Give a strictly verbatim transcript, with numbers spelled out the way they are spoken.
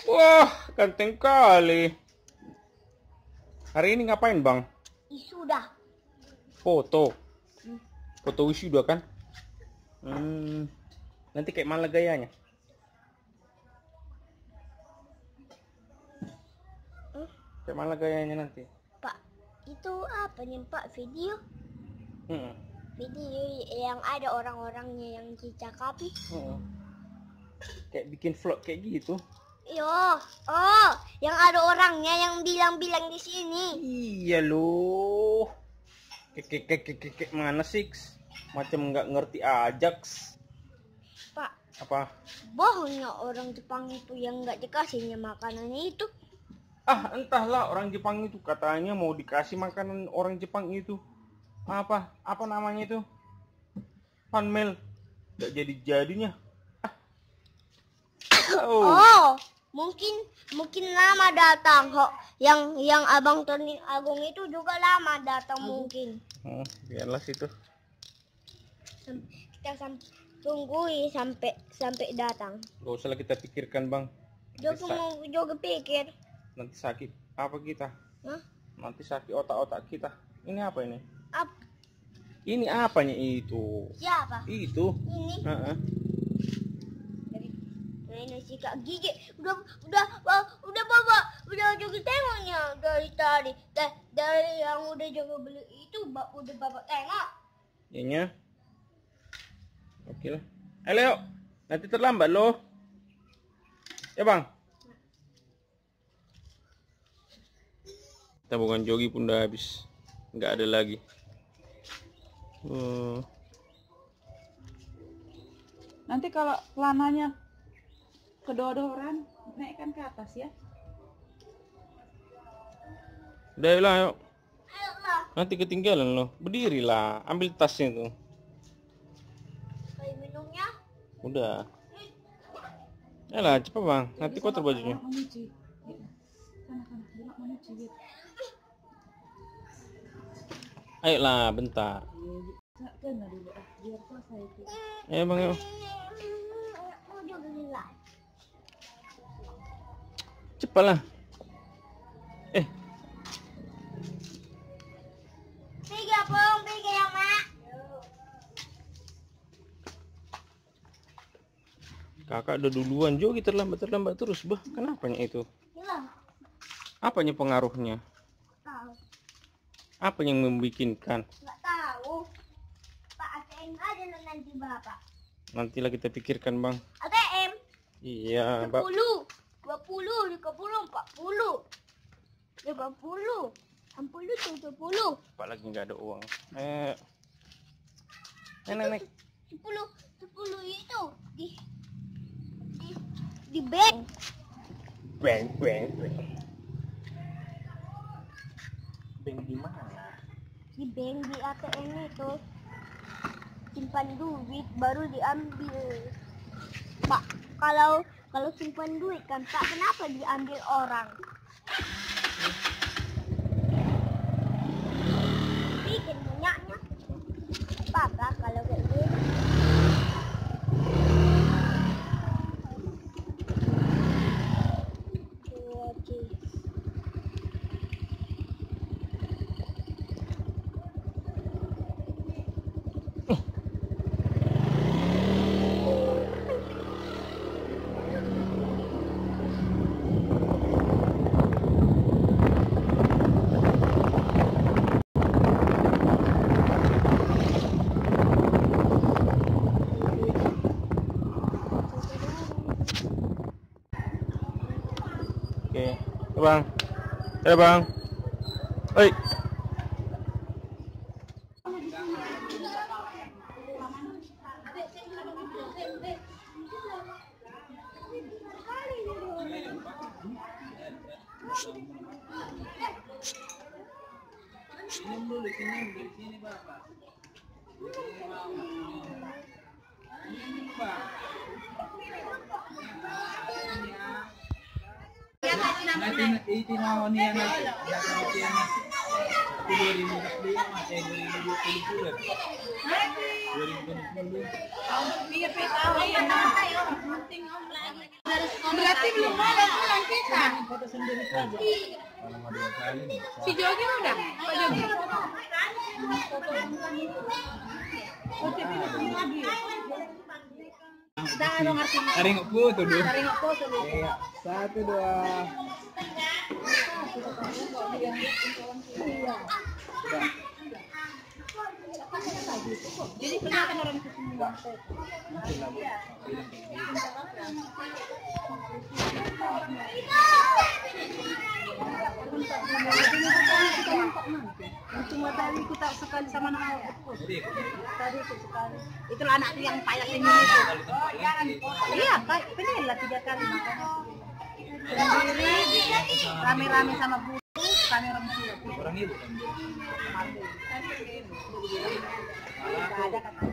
Wah, ganteng kali. Hari ini ngapain, Bang? Wisuda. Foto. Foto wisuda kan? Hmm. Nanti kayak mana gayanya? Hmm? Kayak mana gayanya nanti? Pak, itu apa nih, Pak? Video? Hmm. Video yang ada orang-orangnya yang dicakapi. Hmm. Kayak bikin vlog kayak gitu. Yo, oh, yang ada orangnya yang bilang-bilang di sini. Iya loh. Kek kek kek kek mana sih? Macam nggak ngerti Ajax. Pak, Apa? bohongnya orang Jepang itu yang nggak dikasihnya makanannya itu. Ah, entahlah, orang Jepang itu katanya mau dikasih makanan orang Jepang itu. Apa? Apa namanya itu? Panmel. Nggak jadi-jadinya. Ah. Oh. Oh, mungkin mungkin lama datang kok. Yang yang Abang Tony Agung itu juga lama datang mungkin. Hmm, biarlah situ. Sam- Kita sam tungguin sampai sampai datang. Gak usah kita pikirkan, Bang. Juga mau juga pikir. Nanti sakit apa kita? Hah? Nanti sakit otak-otak kita. Ini apa ini? Ap Ini apanya itu? siapa? Itu. Ini. Heeh. Nah, ini sikat gigi. Udah udah wah, udah bawa udah juga tengoknya dari tadi. Da, dari yang udah juga beli itu ba, udah bapak tengok. Ininya. Oke lah. Eh Leo, nanti terlambat loh. Ya Bang. Tabungan jogi pun udah habis, nggak ada lagi. Uh. Nanti kalau celananya kedodoran, naikkan ke atas ya. Udah lah, yuk. Ayolah. Nanti ketinggalan loh. Berdirilah, ambil tasnya tuh. Kayak minumnya. Udah. Yalah, cepet Bang. Nanti kotor bajunya. Menyuci. Sana sana, bilang menyuci. Gitu. Ayolah, bentar. Kena dulu, ah, biar selesai itu. Ayo Bang, yuk. Mau juga nilai. Cepatlah. Eh, Tiga pong, tiga ya mak. kakak udah duluan jogi terlambat-terlambat terus. Bah, kenapanya itu? Hilang. Apanya pengaruhnya? Tahu. Apa yang membikinkan? Nggak tahu. Pak A T M aja lo nanti bapak. Nantilah kita pikirkan Bang. A T M. Iya, Bang. Sepuluh, dua puluh, tiga puluh, empat puluh, lima puluh, enam puluh, tujuh puluh, Apalagi nggak ada uang. Eh, nenek. sepuluh, sepuluh itu di di di bank. Bang, bang, bang. Bang di mana? Di bank di A T M itu simpan duit baru diambil. Pak, kalau kalau simpan duit kan Pak, kenapa diambil orang? Bikin minyaknya. Pak, Pak, kalau kayak gitu. Oke. Oke, ya Bang. Ya Bang. Oi. Minum dulu sini, dari sini Bapak. Ini Pak. Nanti itu mau nih nanti. Nanti dua ribu dua puluh lima eh dua ribu dua puluh dua dua ribu dua puluh. Berarti belum ada pulang kita. Selama dua kali nih. Si Jogi udah? Pak Jogi. Tarik foto dulu. Tarik foto dulu. Iya, satu dua. Jadi kelihatan orang itu semua. Cuma tadi kita sekali sama anak tadi itu sekali. Itulah anak yang payah ini itu. Iya, kayak penila tiga kali makanya. Sendiri, rame-rame sama guru, kami orang tua. Orang ibu kan. Ada kata